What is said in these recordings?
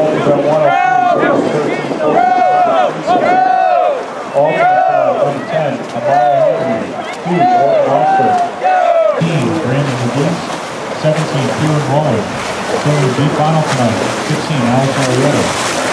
Kieran Rollins. Going to the final tonight. 16, Alex Arietta.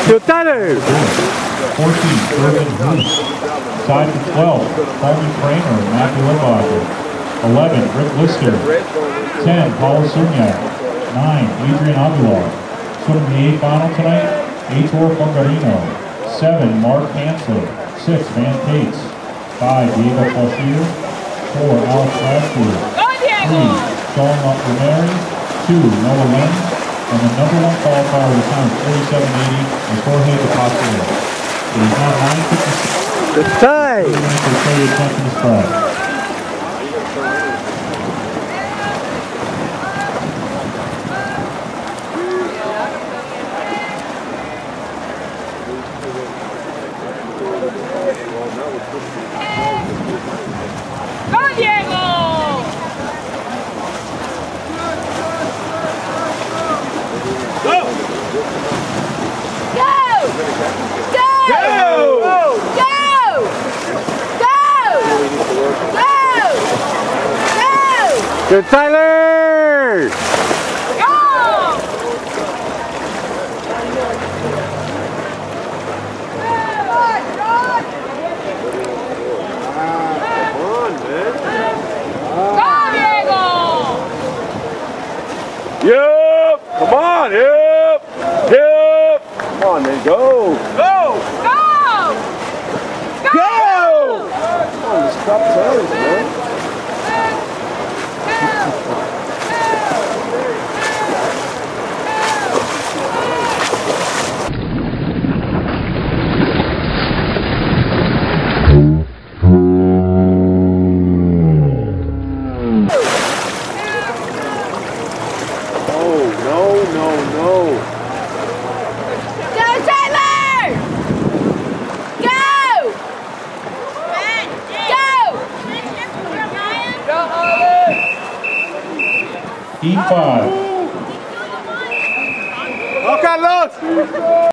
14, Irvin Hoos. Tied for 12, Coleman Kramer and Matthew Limbacher. 11, Rick Lister. 10, Paula Surniak. 9, Adrian Aguilar. Swimming the 8th final tonight, Aitor Fungarino. 7, Mark Hansler. 6, Van Cates. 5, Diego Fauchier. 4, Alex Lashley. 3, Sean Romeri. 2, Noah Lynn. And the number 1 qualifier with a time of 47.80 is Jorge DePasquale. It is now 9:56. Good time. For the attention to spread. ¡Go, Diego! Go! Go! Go! Go! Go! Go! Go! Good, Tyler. Go! Yep. Come on. Yep. Yep. Come on, then go. Go! Go! Go. Come on, just stop toes, man. Go, Tyler! Go! Go! E5. ¡Oh, Carlos!